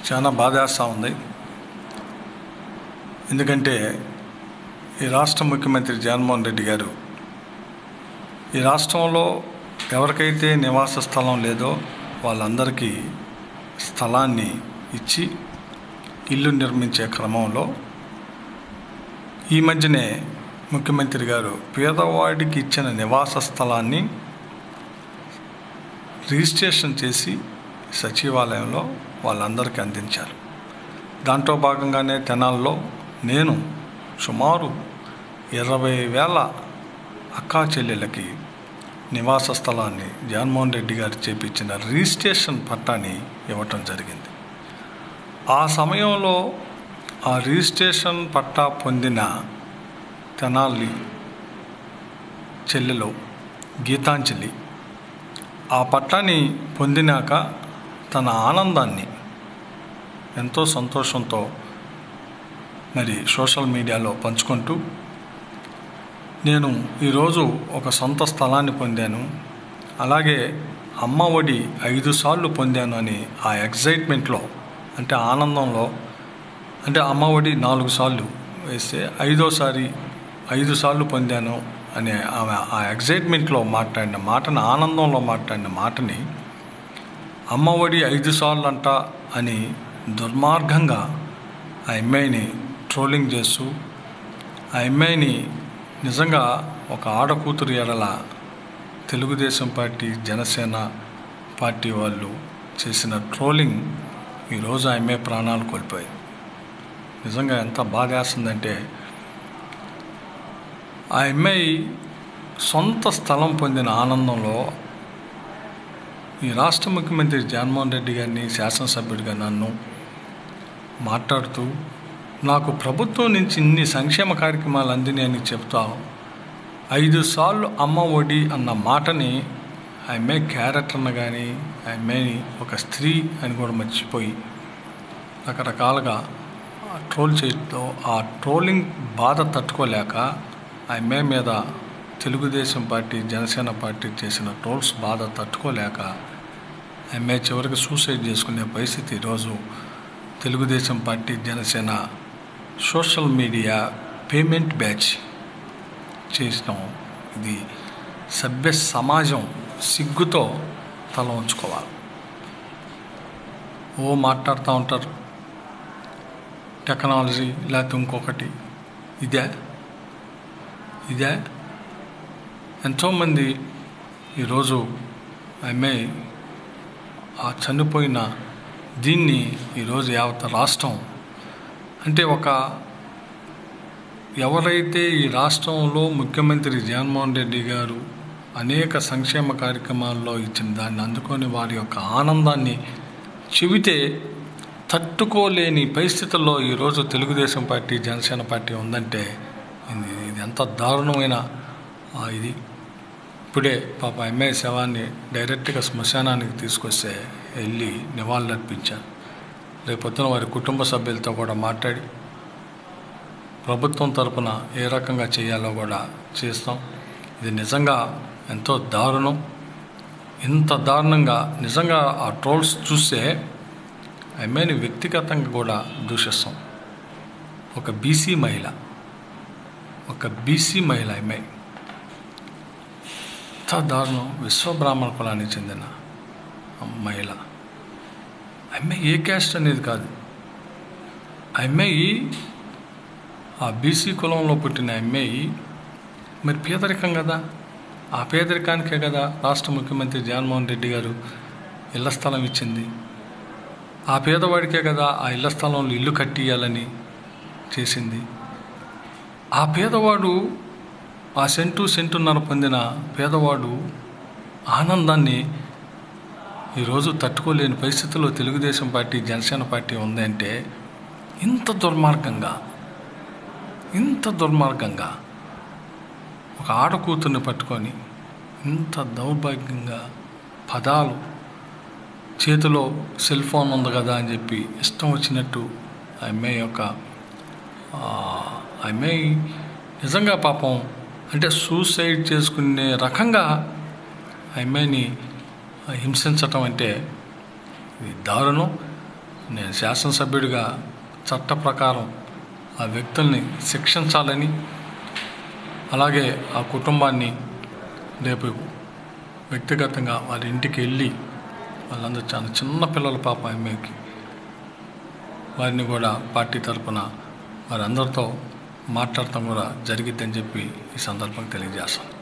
చాలా బాధేస్తూ ఉంది. ఎందుకంటే ఈ రాష్ట్ర ముఖ్యమంత్రి జగన్మోహన్ రెడ్డి గారు ఈ రాష్ట్రంలో ఎవరికైతే నివాస స్థలం లేదో వాళ్ళందరికీ స్థలాన్ని ఇచ్చి ఇల్లు నిర్మించే క్రమంలో ఈ మధ్యనే ముఖ్యమంత్రి గారు పేదవాడికి ఇచ్చిన నివాస స్థలాన్ని రిజిస్ట్రేషన్ చేసి సచివాలయంలో వాళ్ళందరికీ అందించారు. దాంట్లో భాగంగానే తెనాల్లో నేను సుమారు 20,000 అక్కా చెల్లెళ్ళకి నివాస స్థలాన్ని జగన్మోహన్ రెడ్డి గారు చేపించిన రిజిస్ట్రేషన్ పట్టాని ఇవ్వటం జరిగింది. ఆ సమయంలో ఆ రిజిస్ట్రేషన్ పట్టా పొందిన తెనాలి చెల్లెలు గీతాంజలి ఆ పట్టాని పొందినాక తన ఆనందాన్ని ఎంతో సంతోషంతో మరి సోషల్ మీడియాలో పంచుకుంటూ, నేను ఈరోజు ఒక సొంత స్థలాన్ని పొందాను, అలాగే అమ్మ ఒడి 5 సార్లు పొందాను అని ఆ ఎగ్జైట్మెంట్లో, అంటే ఆనందంలో, అంటే అమ్మ ఒడి 4 సార్లు వేస్తే 5వ సారి 5 సార్లు పొందాను అనే ఆమె ఆ ఎగ్జైట్మెంట్లో మాట్లాడిన మాటని, ఆనందంలో మాట్లాడిన మాటని అమ్మ ఒడి 5 సార్లు అంట అని దుర్మార్గంగా ఆ అమ్మాయిని ట్రోలింగ్ చేస్తూ, ఆ అమ్మాయిని నిజంగా ఒక ఆడకూతురు ఎడల తెలుగుదేశం పార్టీ, జనసేన పార్టీ వాళ్ళు చేసిన ట్రోలింగ్ ఈరోజు ఆ అమ్మాయి ప్రాణాలు కోల్పోయింది. నిజంగా ఎంత బాధేస్తుందంటే, ఆ అమ్మాయి సొంత స్థలం పొందిన ఆనందంలో ఈ రాష్ట్ర ముఖ్యమంత్రి జగన్మోహన్ రెడ్డి గారిని, శాసనసభ్యుడిగా నన్ను మాట్లాడుతూ, నాకు ప్రభుత్వం నుంచి ఇన్ని సంక్షేమ కార్యక్రమాలు అందినాయని చెప్తా 5 సార్లు అమ్మ ఒడి అన్న మాటని ఆ అమ్మాయి క్యారెక్టర్ను కానీ, ఆ అమ్మాయిని ఒక స్త్రీ అని కూడా మర్చిపోయి రకరకాలుగా ట్రోల్ చేయడంతో ఆ ట్రోలింగ్ బాధ తట్టుకోలేక ఆ అమ్మాయి మీద తెలుగుదేశం పార్టీ, జనసేన పార్టీ చేసిన ట్రోల్స్ బాధ తట్టుకోలేక ఆ అమ్మాయి చివరికి సూసైడ్ చేసుకునే పరిస్థితి ఈరోజు Telugu Desam party, Janasena social media payment batch చేసినాం. ఇది సభ్య సమాజం సిగ్గుతో తల ఉంచుకోవాలి. మాట్లాడుతూ ఉంటారు టెక్నాలజీ లేకపోతే ఇంకొకటి. ఇదే ఎంతోమంది ఈరోజు అమ్మాయి ఆ చనిపోయిన దీన్ని ఈరోజు యావత్ రాష్ట్రం, అంటే ఎవరైతే ఈ రాష్ట్రంలో ముఖ్యమంత్రి జగన్మోహన్ రెడ్డి గారు అనేక సంక్షేమ కార్యక్రమాల్లో ఇచ్చిన దాన్ని అందుకొని వారి యొక్క ఆనందాన్ని చెబితే తట్టుకోలేని పరిస్థితుల్లో ఈరోజు తెలుగుదేశం పార్టీ, జనసేన పార్టీ ఉందంటే ఇది ఎంత దారుణమైన ఇది. ఇప్పుడే పాప అమ్మాయి శవాన్ని డైరెక్ట్గా శ్మశానానికి తీసుకొస్తే వెళ్ళి నివాళులు అర్పించాను. రేపొద్దున వారి కుటుంబ సభ్యులతో కూడా మాట్లాడి ప్రభుత్వం తరపున ఏ రకంగా చేయాలో కూడా చేస్తాం. ఇది నిజంగా ఎంతో దారుణం. ఇంత దారుణంగా నిజంగా ఆ ట్రోల్స్ చూస్తే అమ్మాయిని వ్యక్తిగతంగా కూడా దూషిస్తాం. ఒక బీసీ మహిళ అమ్మాయి ఎంత దారుణం. విశ్వబ్రాహ్మణ కులానికి చెందిన మహిళ. అమ్మాయి ఏ క్యాస్ట్ అనేది కాదు. అమ్మాయి ఆ బీసీ కులంలో పుట్టిన అమ్మాయి మరి పేదరికం కదా. ఆ పేదరికానికే కదా రాష్ట్ర ముఖ్యమంత్రి జగన్మోహన్ రెడ్డి గారు ఇళ్ల స్థలం ఇచ్చింది. ఆ పేదవాడికే కదా ఆ ఇళ్ల స్థలంలో ఇల్లు కట్టియాలని చేసింది. ఆ పేదవాడు, ఆ సెంటున్నర పొందిన పేదవాడు ఆనందాన్ని ఈరోజు తట్టుకోలేని పరిస్థితుల్లో తెలుగుదేశం పార్టీ, జనసేన పార్టీ ఉందంటే ఇంత దుర్మార్గంగా ఒక ఆడకూతుర్ని పట్టుకొని ఇంత దౌర్భాగ్యంగా పదాలు, చేతిలో సెల్ ఫోన్ ఉంది కదా అని చెప్పి ఇష్టం వచ్చినట్టు ఆ అమ్మాయి నిజంగా పాపం, అంటే సూసైడ్ చేసుకునే రకంగా ఆ అమ్మాయిని హింసించటం అంటే ఇది దారుణం. నేను శాసనసభ్యుడిగా చట్ట ప్రకారం ఆ వ్యక్తుల్ని శిక్షించాలని, అలాగే ఆ కుటుంబాన్ని రేపు వ్యక్తిగతంగా వారి ఇంటికి వెళ్ళి, వాళ్ళందరూ చాలా చిన్న పిల్లల పాప ఆమెకి, వారిని కూడా పార్టీ తరఫున వారందరితో మాట్లాడటం కూడా జరిగిద్దని చెప్పి ఈ సందర్భంగా తెలియజేస్తాను.